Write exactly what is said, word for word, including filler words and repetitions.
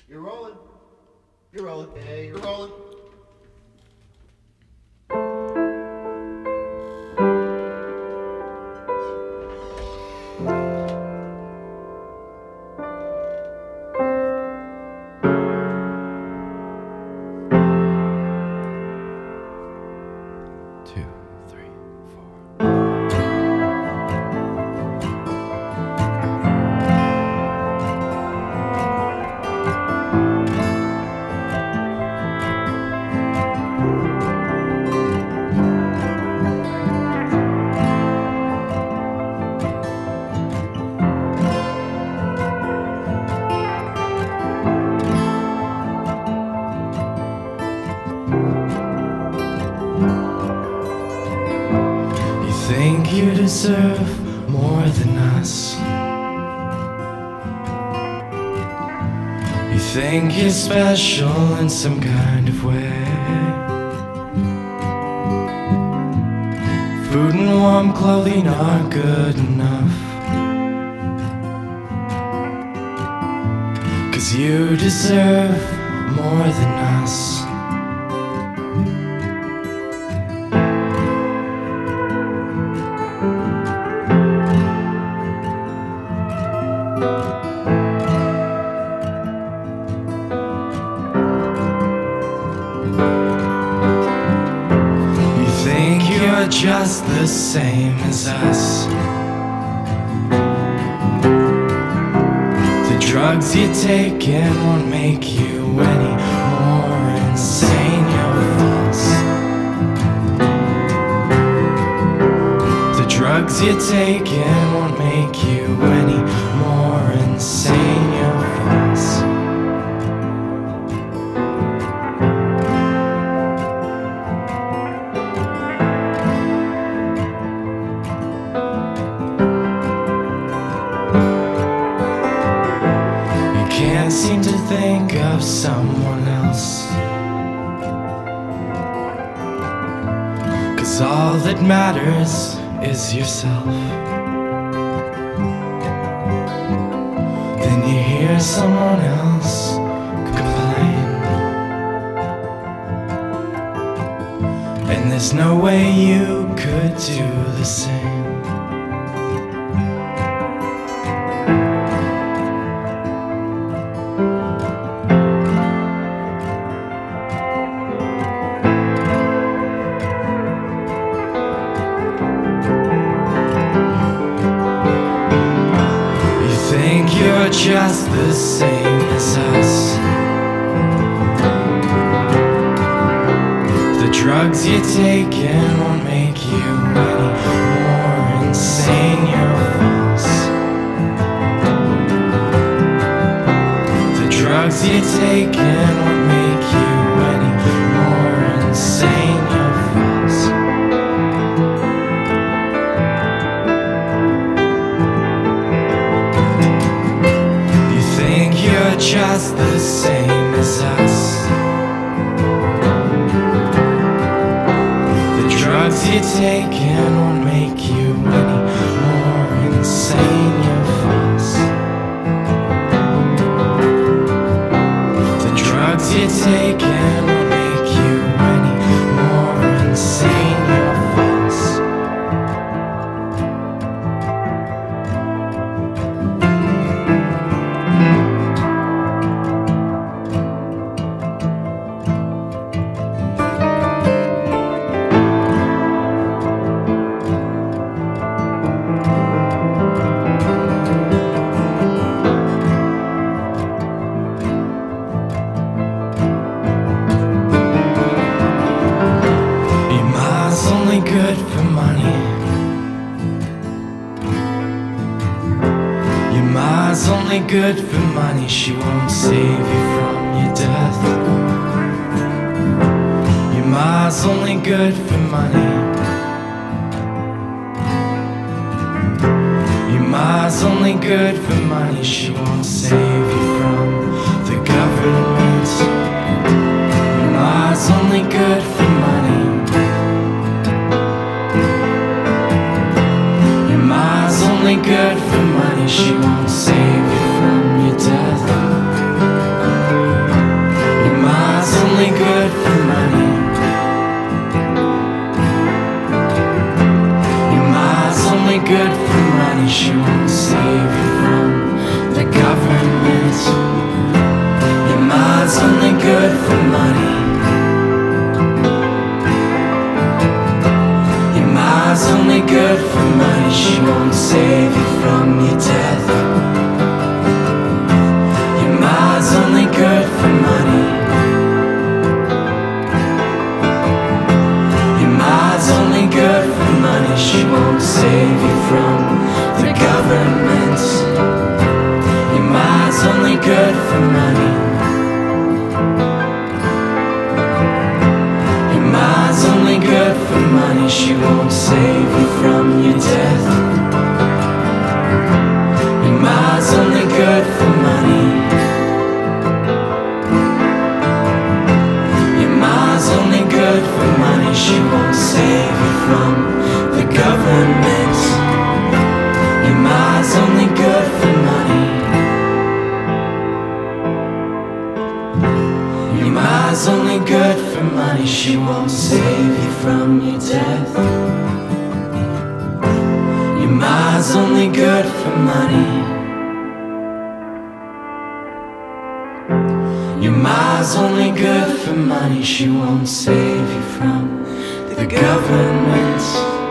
You're rolling. You're rolling. Hey, you're rolling. Two, three, four. Think you deserve more than us. You think you're special in some kind of way. Food and warm clothing aren't good enough, 'cause you deserve more than us. You're just the same as us. The drugs you take in won't make you any more insane. You're false. The drugs you take in won't make you any more insane. You're false. Can't seem to think of someone else, 'cause all that matters is yourself. Then you hear someone else complain, and there's no way you could do the same. You're just the same as us. The drugs you take in won't make you any more insane. You're false. The drugs you take in won't make you any more insane. You're false. You're just the same as us. The drugs you take in won't make you any more insane. You're false. The drugs you take in won't make you any more insane. You're false. Good for money. Your ma's only good for money. She won't save you from your death. Your ma's only good for money. Your ma's only good for money. She won't save you from the government. Your ma's only good for money. Only good for money. She won't save you from your death. ma's only good for money. Your ma's only good for money. She won't save you from your death. Your ma's only good for money. Your ma's only good for money. She won't save you from the government. Your ma's only good for money. Your ma's only good for money. She won't save you from your death. Your ma's only good for money. Your ma's only good for money. She won't save you from the government. Your ma's only good for money. Your ma's only good for money. She won't save you from your death. Your ma's only good for money. Your ma's only good for money. She won't save you from the government.